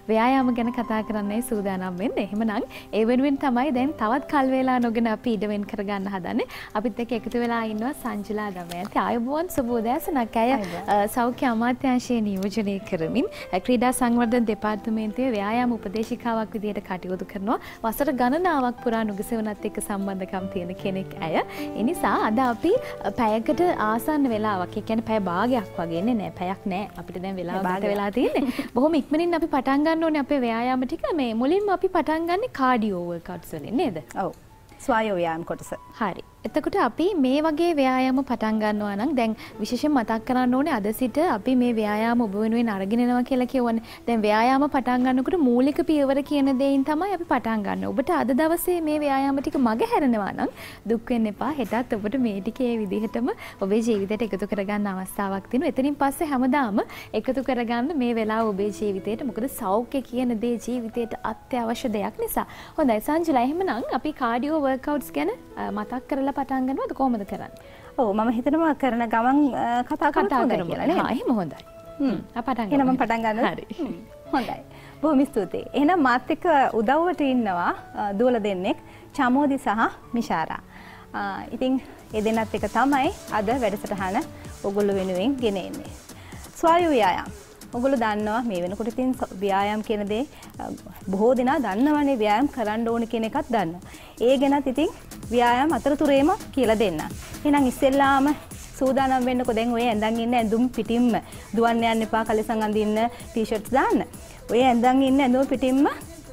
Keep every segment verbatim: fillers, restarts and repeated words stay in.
ව්‍යායාම ගැන කතා කරන්නයි සූදානම් වෙන්නේ. එහෙමනම් ඒ වෙනුවෙන් තමයි දැන් තවත් කල් වේලා නොගෙන අපි ඉඩ වෙන් කරගන්න හදන්නේ. අපිත් එක්ක එකතු වෙලා ඉන්නවා සංජුලා දමයන්ති. ආයුබෝවන් සුබෝදෑසනක්. ඇය සෞඛ්‍ය අමාත්‍යාංශයේ නියෝජනය කරමින් ක්‍රීඩා සංවර්ධන දෙපාර්තමේන්තුවේ ව්‍යායාම උපදේශිකාවක් විදිහට කටයුතු කරනවා. වසර ගණනාවක් පුරා නුගසෙවණත් එක්ක සම්බන්ධකම් තියෙන කෙනෙක් ඇය. ඒ නිසා අද අපි පැයකට ආසන්න වෙලාවක්, ඒ කියන්නේ පැය භාගයක් වගේ නේ නෑ පැයක් නෑ අපිට දැන් වෙලාව ගත වෙලා තියෙන්නේ. බොහොම ඉක්මනින් අපි පටන් ගන්න ඕනේ අපේ ව්‍යායාම ටික. මේ මුලින්ම අපි පටන් ගන්නේ කාඩියෝ වර්කවුට්ස් වලින් නේද? ඔව්. ස්වායෝ ව්‍යායාම කොටස. හරි. එතකොට අපි මේ වගේ ව්‍යායාම පටන් ගන්නවා නම් දැන් විශේෂයෙන් මතක් කරන්න ඕනේ අද සිට අපි මේ ව්‍යායාම ඔබ වෙනුවෙන් අරගෙන යනවා කියලා කියවනේ. දැන් ව්‍යායාම පටන් ගන්නකොට මූලික පියවර කියන දේයින් තමයි අපි පටන් ගන්න. ඔබට අද දවසේ මේ ව්‍යායාම ටික මග හැරෙනවා නම් දුක් වෙන්න එපා. හෙටත් ඔබට මේ ටික ඒ විදිහටම ඔබේ ජීවිතයට එකතු කරගන්න අවස්ථාවක් තියෙනවා. එතනින් පස්සේ හැමදාම එකතු කරගන්න මේ වෙලාව ඔබේ ජීවිතයට. මොකද සෞඛ්‍ය කියන දේ ජීවිතයට අත්‍යවශ්‍ය දෙයක් නිසා. හොඳයි සංජුලා, එහෙමනම් අපි කාඩියෝ වර්කවුට්ස් ගැන මතක් කරලා පටන් ගන්නවද කොහොමද කරන්නේ? ඔව් මම හිතනවා කරන ගමන් කතා කරමු කියලා නේද? හා එහෙම හොඳයි. හ්ම් අප පටන් ගමු. එහෙනම් මම පටන් ගන්නවා. හරි. හොඳයි. බොහොම ස්තුතියි. එහෙනම් මාත් එක්ක උදව්වට ඉන්නවා දුවල දෙන්නෙක් චමෝදි සහ මිෂාරා. ඉතින් ඒ දෙන්නත් එක තමයි අද වැඩසටහන ඔයගොල්ලෝ වෙනුවෙන් ගෙන එන්නේ. ස්වායු ව්‍යායාම. ඔයගොල්ලෝ දන්නවා මේ වෙනකොට ඉතින් ව්‍යායාම කියන දේ බොහෝ දෙනා දන්නවනේ, ව්‍යායාම කරන්න ඕන කියන එකත් දන්නවා. ඒ ගැනත් ඉතින් ව්‍යායාම අතරතුරේම කියලා දෙන්න. එහෙනම් ඉස්සෙල්ලාම සූදානම් වෙන්නකෝ. දැන් ඔය ඇඳන් ඉන්න ඇඳුම් පිටින්ම දුවන්න යන්න එපා. කලිසම් අඳින්න ටී-ෂර්ට්ස් දාන්න. ඔය ඇඳන් ඉන්න ඇඳුම් පිටින්ම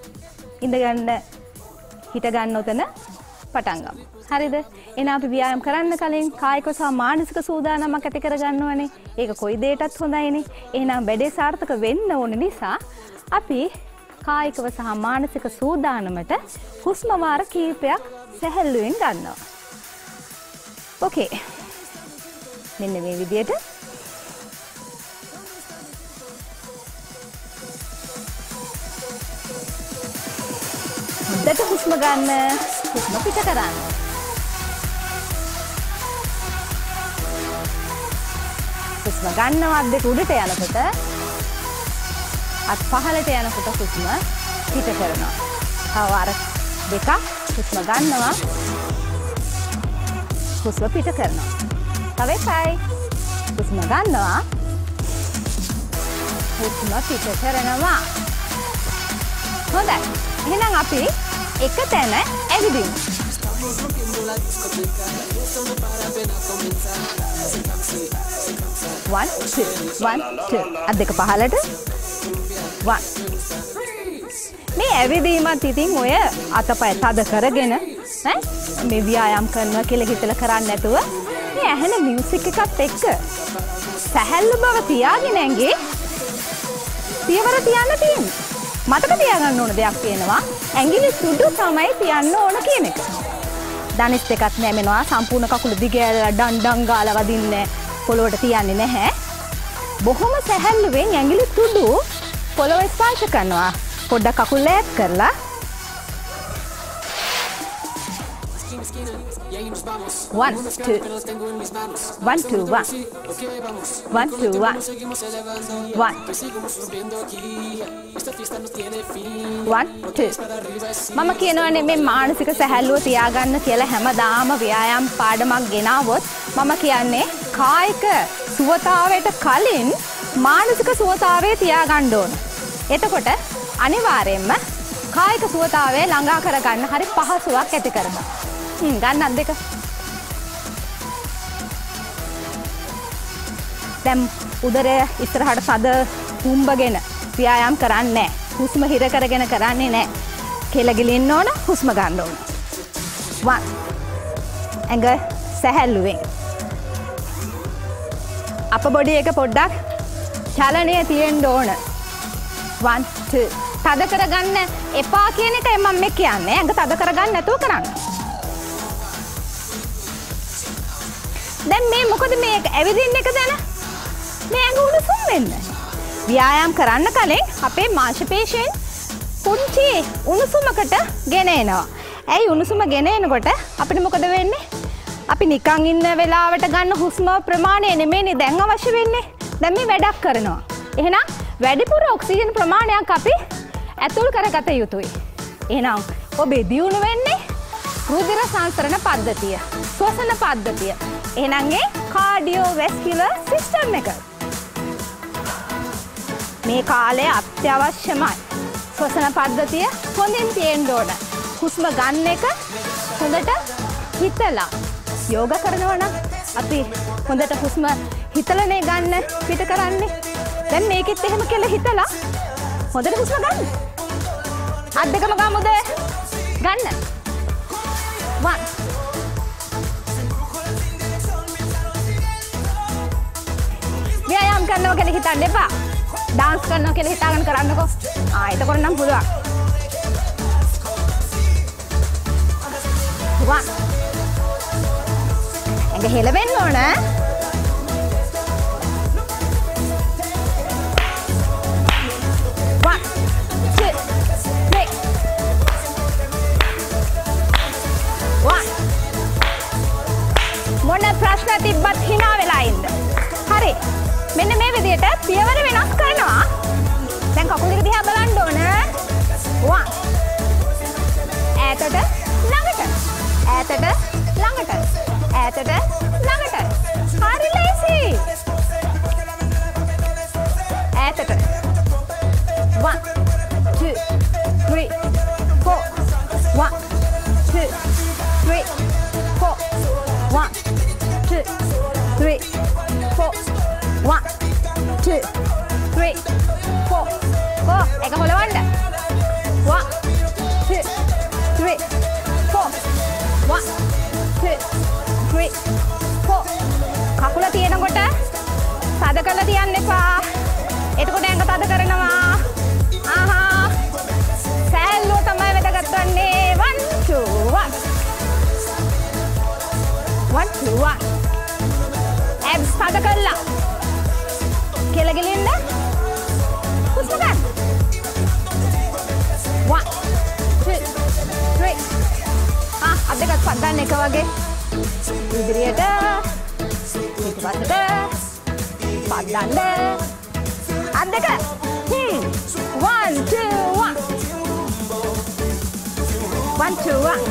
ඉඳ ගන්න හිට ගන්න උතන පටන් ගමු. හරිද? එහෙනම් අපි ව්‍යායාම කරන්න කලින් කායික සහ මානසික සූදානමක් ඇති කරගන්න ඕනේ. ඒක කොයි දෙයකටත් හොඳයිනේ. එහෙනම් වැඩේ සාර්ථක වෙන්න ඕන නිසා අපි කායිකව සහ මානසික සූදානමට හුස්ම වාර කීපයක් සැහැල්ලුවෙන් ගන්නවා. ඕකේ. මෙන්න මේ විදියට. හොඳට හුස්ම ගන්න. හුස්ම පිට කරන්න. හුස්ම ගන්නවා අත් දෙක උඩට යනකොට, අත් පහළට යනකොට හුස්ම පිට කරනවා. තව වාර දෙකක් හුස්ම ගන්නවා, හුස්ම පිට කරනවා. තව එකයි. හුස්ම ගන්නවා, හුස්ම පිට කරනවා. හොඳයි. එහෙනම් අපි එක තැන ඇවිදිමු. one two one two අත් දෙක පහළට one. මේ ඇවිදීමත් ඉතින් ඔය අතපය තද කරගෙන ඈ මේ ව්‍යායාම කරනවා කියලා හිතලා කරන්නේ නැතුව මේ ඇහෙන මියුසික් එකත් එක්ක සැහැල්ලු බව තියාගෙන ඇඟේ පියවර තියන්න තියෙන්නේ. මතක තියාගන්න ඕන දෙයක් තියෙනවා. ඇඟිලි සුඩු තමයි තියන්න ඕන කියන එක. දණිස් දෙකක් නැමෙනවා. සම්පූර්ණ කකුල දිගෑරලා ඩන් ඩන් ගාලා වදින්නේ පොළොවට තියන්නේ නැහැ. බොහොම සැහැල්ලුවෙන් ඇඟිලි තුඩු පොළොව ස්පර්ශ කරනවා. පොඩ්ඩක් කකුල් ඈත් කරලා one two one two one one two one one one two. මම කියනවානේ මේ මානසික සැහැල්ලුව තියාගන්න කියලා හැමදාම ව්‍යායාම පාඩමක් ගෙනාවොත් මම කියන්නේ කායික සුවතාවයට කලින් මානසික සුවතාවය තියාගන්න ඕන. එතකොට අනිවාර්යයෙන්ම කායික සුවතාවය ළඟා කරගන්න හරි පහසුවක් ඇති කරගන්න. හ්ම් ගන්න අත් දෙක. දැන් උදරය ඉස්සරහට සද හුම්බගෙන ව්‍යායාම කරන්නේ නැහැ. හුස්ම හිර කරගෙන කරන්නේ නැහැ. කෙල ගිලින්න ඕන, හුස්ම ගන්න ඕන. one. ඇඟ සැහැල්ලුවෙන්. අප බොඩි එක පොඩ්ඩක් චලනය තියෙන්න ඕන. one two. තද කරගන්න එපා කියන එකයි මම මේ කියන්නේ. ඇඟ තද කරගන්න නැතුව කරන්න. දැන් මේ මොකද මේ ඇවිදින්න එක දැන? මේ ඇඟ උණුසුම් වෙන්න. ව්‍යායාම කරන්න කලින් අපේ මාංශ පේශීන් පුංචි උණුසුමකට ගෙන එනවා. ඇයි උණුසුම ගෙන එනකොට අපිට මොකද වෙන්නේ? අපි නිකන් ඉන්න වෙලාවට ගන්න හුස්ම ප්‍රමාණය නෙමෙයිනේ දැන් අවශ්‍ය වෙන්නේ. දැන් මේ වැඩක් කරනවා. එහෙනම් වැඩිපුර ඔක්සිජන් ප්‍රමාණයක් අපි ඇතුල් කරගත යුතුයි. එහෙනම් ඔබේ දියුණු වෙන්නේ රුධිර සංසරණ පද්ධතිය, ශ්වසන පද්ධතිය. එහෙනම් ඒ කාඩියෝවැස්කියුලර් සිස්ටම් එක. මේ කාලය අත්‍යවශ්‍යමයි. ශ්වසන පද්ධතිය හොඳින් තියෙන්න ඕන. හුස්ම ගන්න එක හොඳට හිතලා යෝග කරනවා නම් අපි හොඳට හුස්ම හිතලනේ ගන්න පිට කරන්නේ. දැන් මේකෙත් එහෙම කියලා හිතලා හොඳට හුස්ම ගන්න. අත් දෙකම ගමුද? ගන්න. one. ව්‍යායාම් කරනවා කියලා හිතන්න එපා. ඩාන්ස් කරනවා කියලා හිතාගෙන කරන්නකෝ. ආ එතකොට නම් පුළුවන්. one. ඇඟ හෙලවෙන්න ඕන. one, two, three. one. මොන ප්‍රශ්න තිබ්බත් hina වෙලා ඉන්න. හරි. මෙන්න මේ විදිහට පියවර වෙනස් කරනවා. දැන් කකුල් දෙක දිහා බලන්න ඕන. one. ඈතට ළඟට. ඈතට ළඟට. ඈතට ළඟට. හරි ලේසි. ඈතට. one, two, three, four. one, two, three, four. one, two, three, four. one, two, three, four. four. එක හොලවන්න. one, two, three, four. one, two, three, four. කකුල තියෙනකොට තද කරලා තියන්න එපා. එතකොට ඇඟ තද කරනවා. ආහා. සෑල්ලුව තමයි වැදගත් වන්නේ. one, two, one. one, two, one. abs තද කරලා. කෙල ගෙලින්න. හුස්ම ගන්න. one, two, three. ආ අත් දෙකත් පද්දන්න එක වගේ. ඉදිරියට. පිටපතට. පද්දන්න. අත් දෙක. hmm. one, two, one. one, two, one.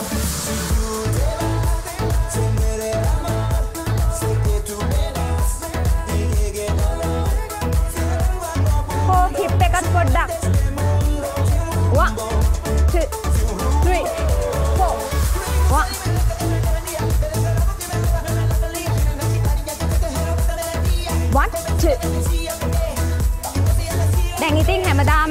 hip එකත් පොඩ්ඩක්. one, two, three, four. one. one, two. දැන් ඉතින් හැමදාම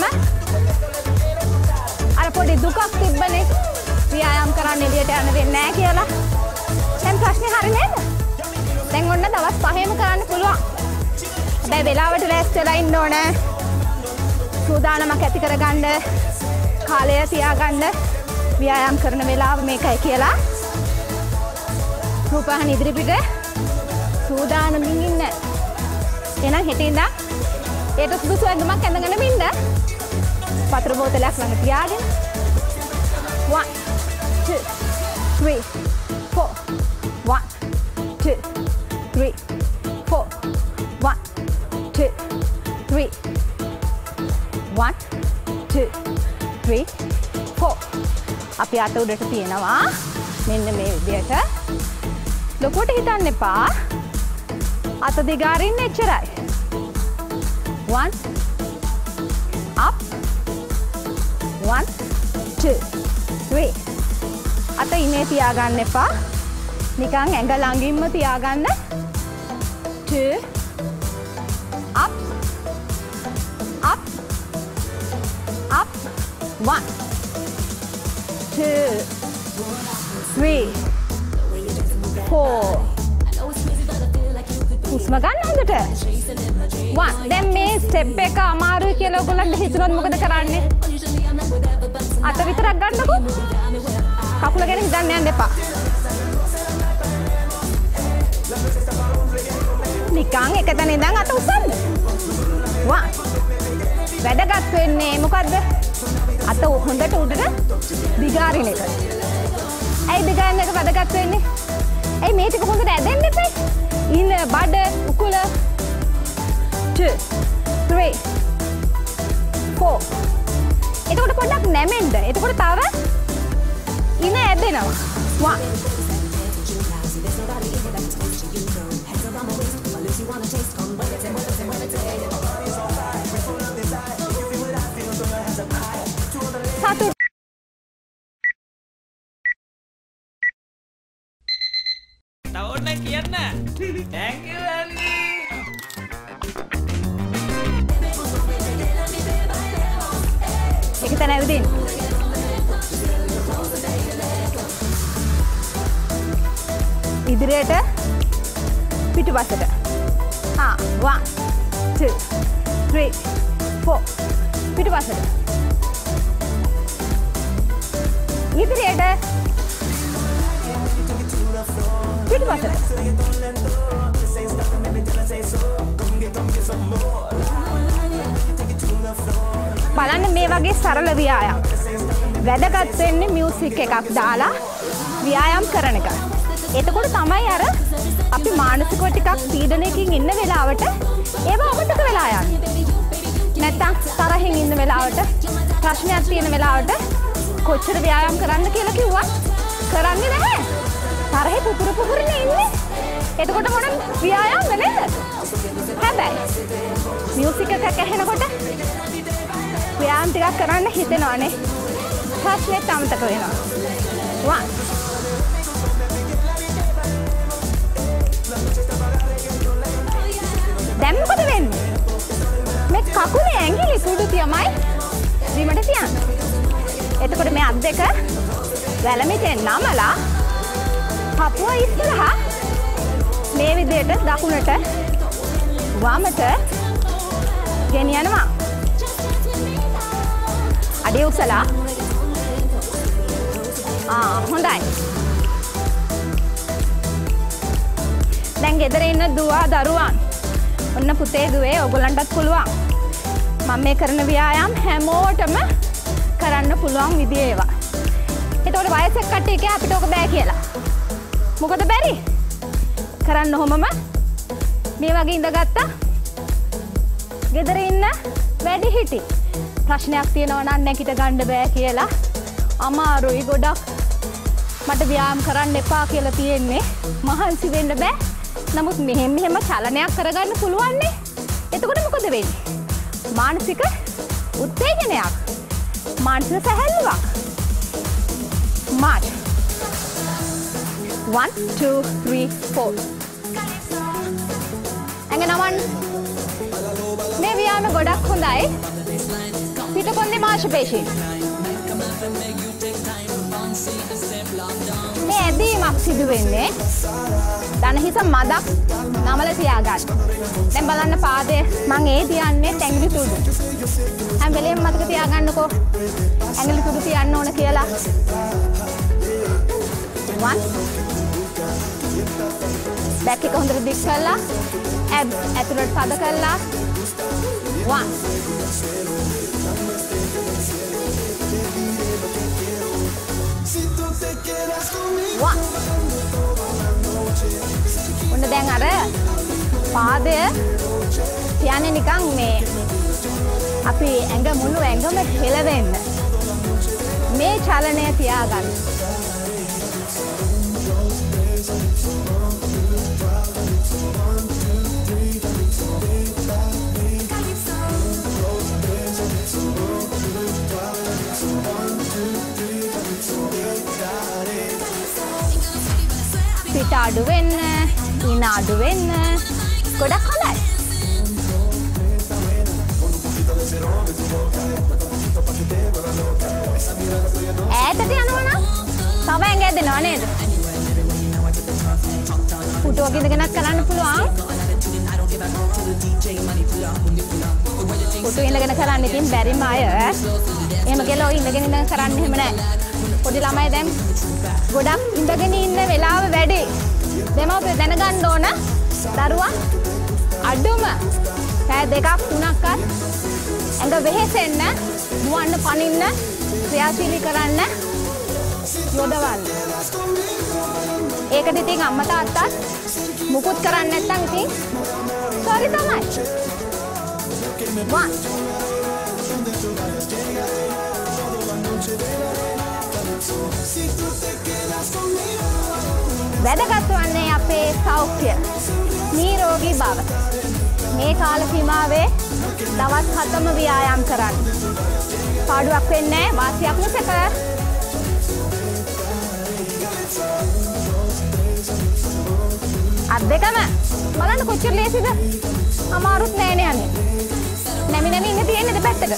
අර පොඩි දුකක් තිබ්බනේ ව්‍යායාම් කරන්න එළියට යන්න දෙන්නේ නැහැ කියලා. දැන් ප්‍රශ්නේ හරි නේද? දැන් ඔන්න දවස් පහෙම කරන්න පුළුවන්. හැබැයි වෙලාවට ලෑස්ති වෙලා ඉන්න ඕනේ. සූදානමක් ඇති කරගන්න, කාලය තියාගන්න, ව්‍යායාම් කරන වෙලාව මේකයි කියලා. රූපවාහිනිය ඉදිරිපිට සූදානමින් ඉන්න. එහෙනම් හෙටින් ඉඳන් ඒට සුදුසු ඇඳුමක් ඇඳගෙන ඉන්න. වතුර බෝතලයක් ළඟ තියාගෙන. one, two, three, four. one, two, three, four. one, two, three. one, two, three, four. අපි අත උඩට තියනවා. මෙන්න මේ විදිහට. ලොකුට හිතන්න එපා. අත දිගාරින්න එච්චරයි. one, up. one, two, three. අත ඉනේ තියාගන්න එපා. නිකන් ඇඟ ළඟින්ම තියාගන්න. two, up. up. up. one, two, three, four. හුස්ම ගන්න හොඳට. one. දැන් මේ ස්ටෙප් එක අමාරුයි කියලා ඔයගොල්ලන්ට හිතුනොත් මොකද කරන්නේ? අත විතරක් ගන්නකො. කකුල ගැන හිතන්න යන්න එපා. නිකන් එක තැන ඉඳන් අත උස්සන්න. one. වැඩගත් වෙන්නේ මොකද්ද? අත හොඳට උඩට දිගාරින එක. ඇයි දිගාරින එක වැඩගත් වෙන්නේ? ඇයි මේ ටික හොඳට ඇදෙන්න එපා? ඉන්න බඩ උකුල. two, three, four, නැමෙන්න. එතකොට තව ඉන ඇදෙනවා. one satu තවන්න කියන්න. Thank you Andy. ඒක තන ඇවිදින්. ඉදිරියට පිටුපසට. ආ one two three four පිටුපසට. ඉදිරියට පිටුපසට. බලන්න මේ වගේ සරල ව්‍යායාම. වැදගත් වෙන්නේ මියුසික් එකක් දාලා ව්‍යායාම් කරන එක. එතකොට තමයි අර අපි මානසිකව ටිකක් පීඩනයකින් ඉන්න වෙලාවට ඒව අමතක වෙලා යන්නේ. නැත්තම් තරහින් ඉන්න වෙලාවට ප්‍රශ්නයක් තියෙන වෙලාවට කොච්චර ව්‍යායාම් කරන්න කියලා කිව්වත් කරන්නේ නැහැ. තරහේ පුපුර පුපුරනේ ඉන්නේ. එතකොට මොන ව්‍යායාම්ද නේද? හැබැයි මියුසික් එකක් ඇහෙනකොට ව්‍යායාම් ටිකක් කරන්න හිතෙනවානේ. ප්‍රශ්නෙත් අමතක වෙනවා. one දැන් මොකද වෙන්නේ? මේ කකුලේ ඇඟිලි කුඩු තියමයි බිමට තියන්න. එතකොට මේ අත් දෙක වැලමිටෙන් නමලා පපුව ඉස්සරහා මේ විදිහට දකුණට වමට ගෙනියනවා. අඩිය උසලා. ආ හොඳයි. දැන් ගෙදර ඉන්න දුවා දරුවන් ඔන්න පුතේ දුවේ ඔයගොල්ලන්ටත් පුළුවන්. මම මේ කරන ව්‍යායාම් හැමෝටම කරන්න පුළුවන් විදිය ඒවා. එතකොට වයසක කට්ටිය කිය අපිට ඔක බෑ කියලා. මොකද බැරි? කරන්න ඔහොමම මේ වගේ ඉඳගත්තා. ගෙදර ඉන්න වැඩි හිටි. ප්‍රශ්නයක් තියෙනවා නම් නැගිට ගන්න බෑ කියලා. අමාරුයි ගොඩක්. මට ව්‍යායාම් කරන්න එපා කියලා තියෙන්නේ. මහන්සි වෙන්න බෑ. නමුත් මෙහෙම මෙහෙම චලනයක් කරගන්න පුළුවන් නේ. එතකොට මොකද වෙන්නේ? මානසික උත්තේජනයක්. මානසික සැහැල්ලුවක්. march one two three four ඇඟනවන් මේ ව්‍යායාම ගොඩක් හොඳයි. පිටකොන්දේ මාංශපේශීන්. මේ ඇදීමක් සිදු වෙන්නේ දන හිස මදක් නමල තියාගන්න. දැන් බලන්න පාදයේ මං ඒ තියන්නේ ඇඟිලි තුඩු. හැම වෙලේම මතක තියාගන්නකෝ ඇඟිලි තුඩු තියන්න ඕන කියලා. one බැක් එක හොඳට දික් කරලා ඇබ් ඇතුළට පද කරලා one one ඔන්න දැන් අර පාදය තියන්නේ නිකන් මේ අපි ඇඟ මුළු ඇඟම හෙලවෙන්න මේ චලනය තියාගන්න. පිට අඩු වෙන්න, ඉන අඩු වෙන්න ගොඩක් හොඳයි. ඈතට යනවා නම් තව ඇඟ ඇදෙනවා නේද? පුටුවක ඉඳගෙනත් කරන්න පුළුවන්. පුටුව ඉඳගෙන කරන්න ඉතින් බැරිම අය එහෙම කියලා ඔය ඉඳගෙන ඉඳන් කරන්න එහෙම නැහැ. පොඩි ළමයි දැන් ගොඩක් ඉඳගෙන ඉන්න වෙලාව වැඩි. දෙමව්පියෝ දැනගන්න ඕන දරුවා අඩුම පැය දෙකක් තුනක් අත් ඇඟ වෙහෙසෙන්න, මුවන්න පනින්න, ක්‍රියාශීලී කරන්න යොදවන්න. ඒකට ඉතින් අම්මා තාත්තත් මුකුත් කරන්නේ නැත්නම් ඉතින් සෝරි තමයි. one වැදගත් වන්නේ අපේ සෞඛ්‍ය නිරෝගී බව. මේ කාල සීමාවේ දවස් හතම ව්‍යායාම් කරන්න. පාඩුවක් වෙන්නේ නැහැ වාසියක් මිසක. අත් දෙකම බලන්න කොච්චර ලේසිද? අමාරුත් නෑනේ යන්නේ. නැමි නැමි ඉන්න තියෙන්නේ දෙපැත්තක.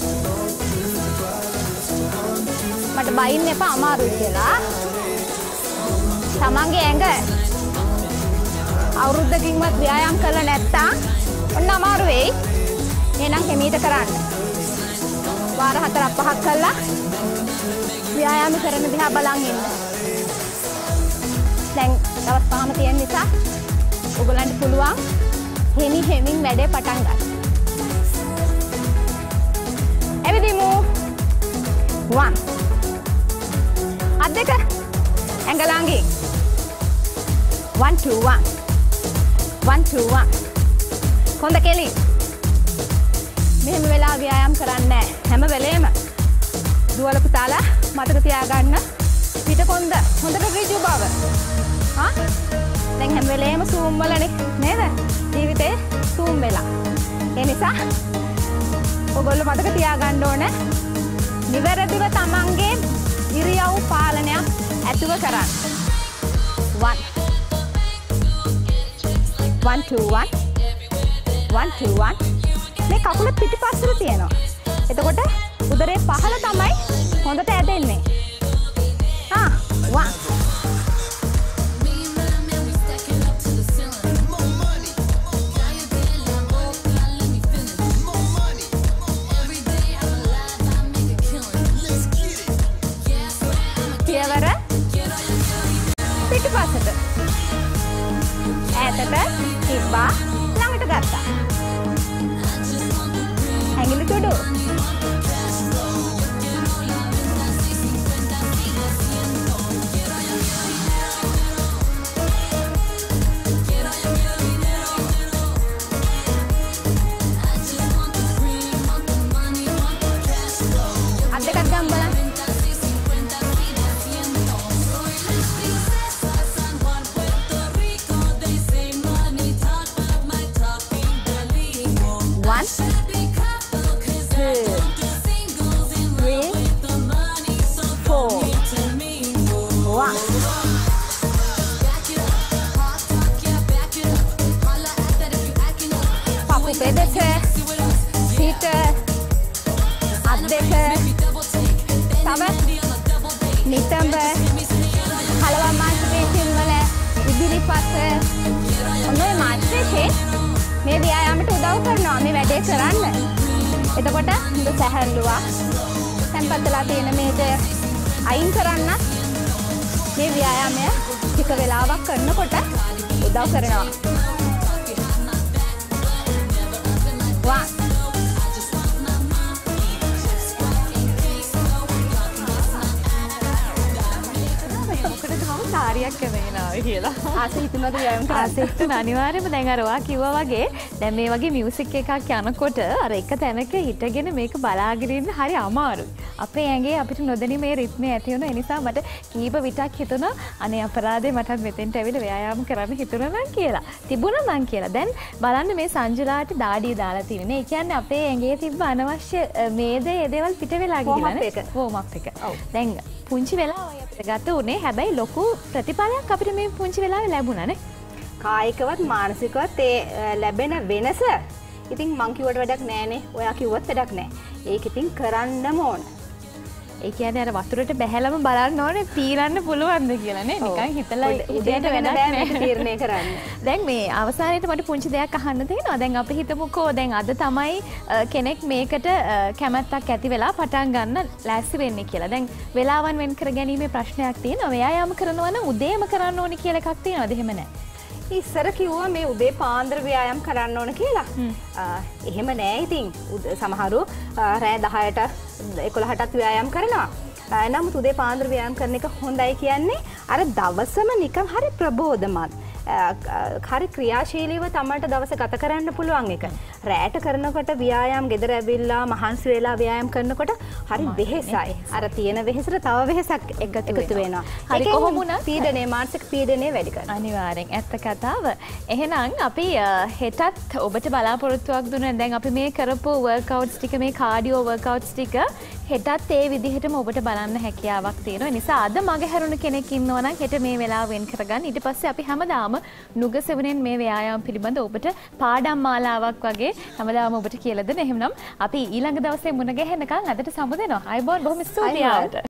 මට බයින්න එපා අමාරුයි කියලා. තමන්ගේ ඇඟ අවුරුද්දකින්වත් ව්‍යායාම් කරලා නැත්තම් ඔන්න අමාරු වෙයි. එහෙනම් හිමීට කරන්න. වාර හතරක් පහක් කළා ව්‍යායාම කරන දිහා බලන් ඉන්න. දැන් දවස් පහම තියෙන නිසා ඔයගලන්ට පුළුවන් හිමි හිමින් වැඩේ පටන් ගන්න. එවිදිමු. one. අත් දෙක ඇඟ ළඟින්. one two one. one two one. කොන්ද කෙලි. මෙහෙම වෙලා ව්‍යායාම් කරන්නේ නැහැ. හැම වෙලේම දුවල පුතාලා මතක තියාගන්න පිට කොන්ද හොඳට ඍජු බව. හා? දැන් හැම වෙලේම සූම් වලනේ නේද? ජීවිතේ සූම් වෙලා. ඒ නිසා ඔයගොල්ලෝ මතක තියාගන්න ඕනේ නිවැරදිව තමන්ගේ ඉරියව් පාලනයක් ඇතුව කරන්න. one. one two one. one two one. මේ කකුල පිටිපස්සට තියෙනවා. එතකොට උදරේ පහළ තමයි හොඳට ඇදෙන්නේ. ආ one. කියවර පිටිපස්සට. ඈතට තිබ්බා ළඟට ගත්තා. ඇඟිලි තුඩු. අත් දෙකක් ගම් බලන්න. One, two, three, four, one. Papu pedek, feet, at dek, tava, nitambe, halawa masturbation wala, idiri passe, onnoy masturbation. මේ ව්‍යායාමයට උදව් කරනවා මේ වැඩේ කරන්න. එතකොට හොඳ සැහැල්ලුවක් තැම්පත්ලා තියෙන මේක අයින් කරන්න මේ ව්‍යායාමය ටික වෙලාවක් කරනකොට උදව් කරනවා. one. කාර්යයක් කරනවා කියලා. ආසෙ හිතුනද ව්‍යායාම කරන්න? ආසෙ හිතුන අනිවාර්යයෙන්ම දැන් අර ඔයා කිව්වා වගේ දැන් මේ වගේ මියුසික් එකක් යනකොට අර එක තැනක හිටගෙන මේක බලාගෙන ඉන්න හරි අමාරුයි. අපේ ඇඟේ අපිට නොදැනී මේ රිද්මේ ඇති වෙනවා. ඒ නිසා මට කීප විටක් හිතුණා අනේ අපරාධේ මටත් මෙතෙන්ට ඇවිල්ලා ව්‍යායාම කරන්න හිතුණා නම් කියලා. තිබුණා නම් කියලා. දැන් බලන්න මේ සංජුලාට දාඩිය දාලා තියෙන්නේ. ඒ කියන්නේ අපේ ඇඟේ තිබ්බ අනවශ්‍ය මේදේ ඒ දේවල් පිට වෙලා ගිහිල්ලානේ. වෝම් අප් එක. දැන් පුංචි වෙලාවයි අපිට ගත උනේ. හැබැයි ලොකු ප්‍රතිඵලයක් අපිට මේ පුංචි වෙලාවේ ලැබුණානේ. කායිකවත් මානසිකවත් ඒ ලැබෙන වෙනස ඉතින් මං කිව්වට වැඩක් නෑනේ. ඔයා කිව්වත් වැඩක් නෑ. ඒක ඉතින් කරන්නම ඕන. ඒ කියන්නේ අර වතුරට බැහැලම බලන්න ඕනේ පීරන්න පුළුවන්ද කියලා නේ. නිකන් හිතලා ඉතින් වෙන බෑ මේක තීරණය කරන්න. දැන් මේ අවසානයේට මට පුංචි දෙයක් අහන්න තියෙනවා. දැන් අපි හිතමුකෝ දැන් අද තමයි කෙනෙක් මේකට කැමැත්තක් ඇති වෙලා පටන් ගන්න ලෑස්ති වෙන්නේ කියලා. දැන් වෙලාවන් වෙන් කර ගැනීමේ ප්‍රශ්නයක් තියෙනවා. ව්‍යායාම කරනවා නම් උදේම කරන්න ඕනේ කියලා එකක් තියෙනවද? එහෙම නැහැ. ඉස්සර කිව්වා මේ උදේ පාන්දර ව්‍යායාම් කරන්න ඕන කියලා. එහෙම නෑ ඉතින්. සමහරු රෑ දහයට එකොළහටත් ව්‍යායාම් කරනවා. නමුත් උදේ පාන්දර ව්‍යායාම් කරන එක හොඳයි කියන්නේ අර දවසම නිකන් හරි ප්‍රබෝධමත්. හරි ක්‍රියාශීලීව තමන්ට දවස ගත කරන්න පුළුවන් එක. රැට කරනකොට ව්‍යායාම් ගෙදර ඇවිල්ලා මහන්සි වෙලා ව්‍යායාම් කරනකොට හරි වෙහෙසයි. අර තියෙන වෙහෙසට තව වෙහෙසක් එකතු වෙනවා. හරි කොහොම වුණත් පීඩනය මානසික පීඩනය වැඩි කරනවා. අනිවාර්යෙන් ඇත්ත කතාව. එහෙනම් අපි හෙටත් ඔබට බලාපොරොත්තුවක් දුන්නා. දැන් අපි මේ කරපු වර්ක්අවුට්ස් ටික මේ කාඩියෝ වර්ක්අවුට්ස් ටික හෙටත් ඒ විදිහටම ඔබට බලන්න හැකියාවක් තියෙනවා. ඒ නිසා අද මගේ හැරුණු කෙනෙක් ඉන්නවා නම් හෙට මේ වෙලාව වෙන් කරගන්න. ඊට පස්සේ අපි හැමදාම නුගසෙවණෙන් මේ ව්‍යායාම පිළිබඳ ඔබට පාඩම් මාලාවක් වගේ හැමදාම ඔබට කියලා දෙන. එහෙනම් අපි ඊළඟ දවසේ මුණ ගැහෙනකන් අදට සමුදෙනවා. අයබෝන් බොහොම ස්තුතියි.